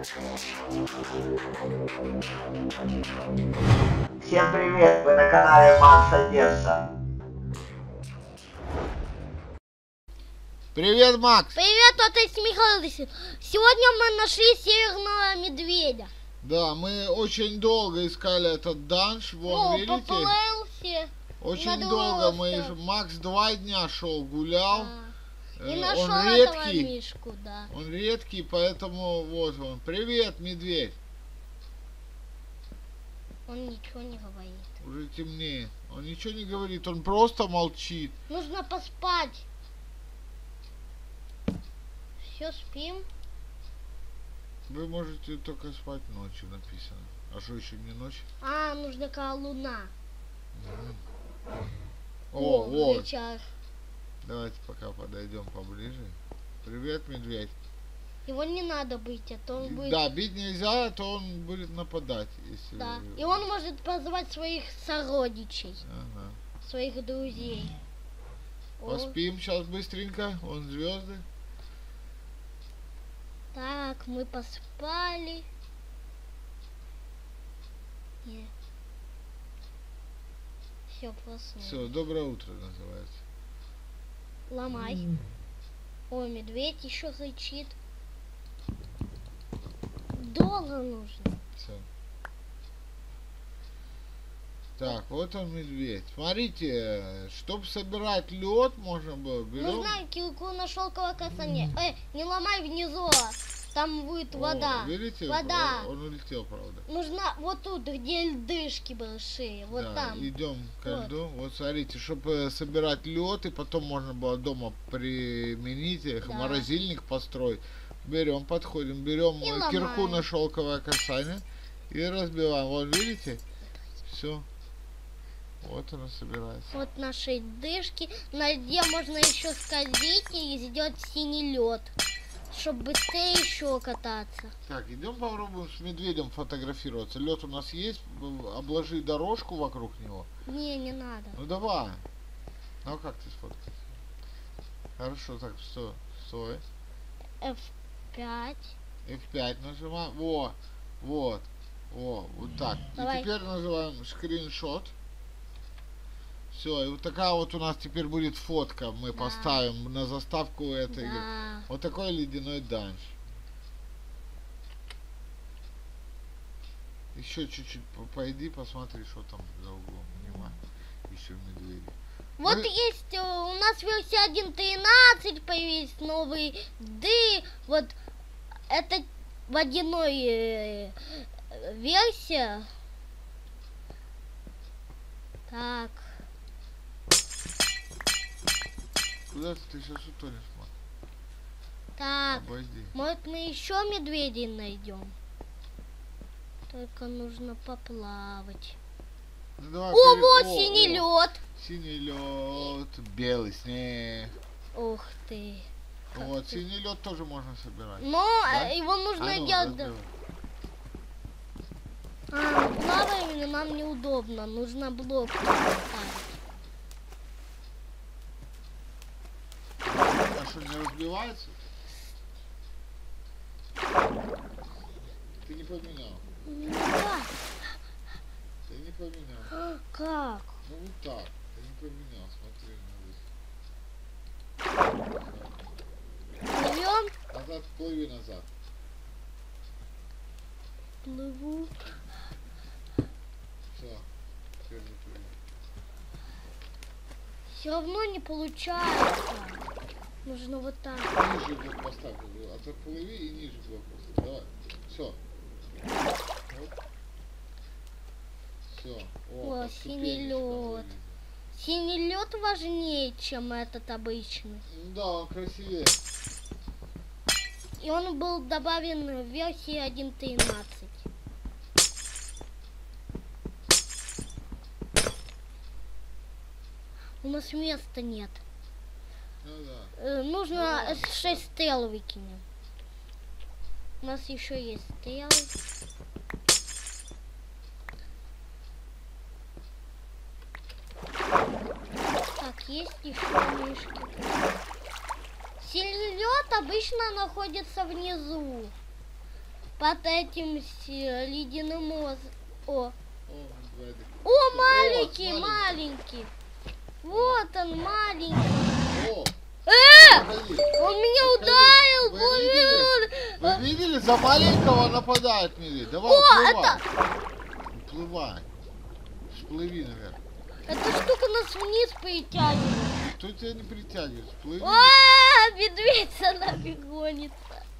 Всем привет, вы на канале Макс Одесса. Привет, Макс! Привет, это Михаил. Сегодня мы нашли северного медведя. Да, мы очень долго искали этот данж, вон, видите? Поплылся. Очень долго мы, Макс 2 дня шел, гулял. Да. И нашел он этого редкий, мишку, да. Он редкий, поэтому вот он. Привет, медведь! Он ничего не говорит. Уже темнеет. Он ничего не говорит, он просто молчит. Нужно поспать. Все, спим. Вы можете только спать ночью, написано. А что, еще не ночь? А, нужна какая луна. О, вот. Сейчас. Давайте пока подойдем поближе. Привет, медведь. Его не надо бить, а то он будет... Да, бить нельзя, а то он будет нападать. Если Да. вы... И он может позвать своих сородичей, Ага. своих друзей. Поспим сейчас быстренько. Вон звезды. Так, мы поспали. Все, проснулись. Все, доброе утро называется. Ломай. Ой, медведь еще рычит. Долго нужно. Все. Так, вот он медведь. Смотрите, чтобы собирать лед, можно было берем. Нужно кирку на шелковое касание. Не ломай внизу. Там будет вода. Видите, вода. Он улетел, правда. Нужно вот тут, где льдышки большие. Вот да, там. идем к Вот. льду. Вот смотрите, чтобы собирать лед, и потом можно было дома применить, Да. морозильник построить. Берем, подходим, берем И кирку ломаем. на шелковое касание и разбиваем. Вот видите? Все. Вот она собирается. Вот наши льдышки. На льде можно еще скользить и сделать синий лед. Чтобы быстрее еще кататься. Так, идем попробуем с медведем фотографироваться. Лед у нас есть, обложи дорожку вокруг него. Не надо. Ну давай. Ну а как ты сфоткаешь? Хорошо, так, стой. F5. F5 нажимаем. Вот так. Давай. И теперь нажимаем скриншот. Все, и вот такая вот у нас теперь будет фотка. Мы поставим на заставку этой игры. Вот такой ледяной данж. Еще чуть-чуть пойди, посмотри, что там за углом. Внимание. Еще медведи. Вот есть у нас версия 1.13, появились новые вот это водяной версия. Так. Куда ты сейчас утонешь, Мак? Так. Обойди. Может, мы еще медведей найдем? Только нужно поплавать. Ну, давай, О, вот синий лед. Синий лед, белый снег. Ух ты. Вот, синий лед тоже можно собирать. Но да? его нужно делать. Плаваем, нам неудобно. Нужно блок поставить. А что, не разбивается? Ты не поменял. Да. Ты не поменял. Как? Ну вот так. Ты не поменял, смотри на Плывем? назад, плыви назад. Плыву. Все. Теперь заплыви. Все равно не получается. Нужно вот так. Ниже блок поставь. Отплыви и ниже блок поставь. Давай. Все. Вот. Все. О, синий лед. Синий лед важнее, чем этот обычный. Да, он красивее. И он был добавлен в версии 1.13. У нас места нет. Ну да. Нужно 6 стрел выкинем. У нас еще есть стрелы. Так, есть еще мишки. Синий лед обычно находится внизу. под этим ледяным О, Вадик. маленький, Вот, маленький. Вот он, маленький. О, Он погоди. меня ударил, Вы боже. Вы видели? За маленького нападает медведь. Давай, О, уплывай. Уплывай. Всплыви наверх. Эта штука нас вниз притягивает. Кто тебя не притягивает? Всплыви. Медведь за нами гонится.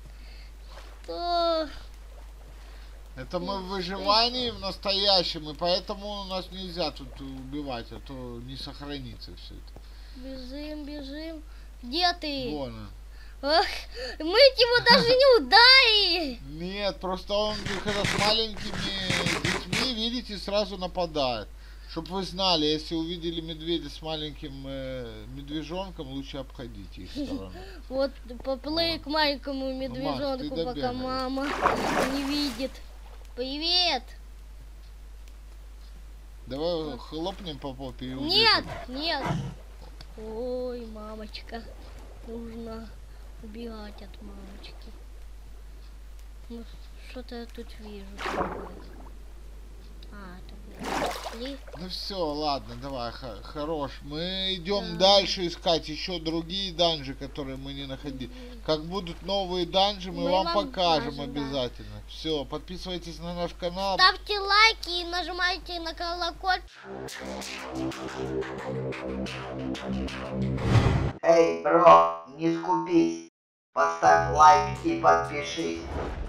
Что? Это мы в выживании в настоящем, и поэтому нас нельзя тут убивать, а то не сохранится все это. Бежим, бежим. Где ты? Вон он. Ах, мы его даже не ударили. Нет, просто он, когда с маленькими детьми, видите, сразу нападает. Чтоб вы знали, если увидели медведя с маленьким медвежонком, лучше обходите их сторону. Вот, поплыли к маленькому медвежонку, ты пока добегаешь. мама не видит. Привет. Давай хлопнем по попе и убежим. Нет, нет. Ой, мамочка. Нужно убегать от мамочки. Ну, что-то я тут вижу такое. Это были. Ну все, ладно, давай, хорош. Мы идем дальше искать еще другие данжи, которые мы не находили. Как будут новые данжи, мы вам покажем покажем, да. обязательно. Все, подписывайтесь на наш канал. Ставьте лайки и нажимайте на колокольчик. Эй, бро, не скупись. Поставь лайк и подпишись.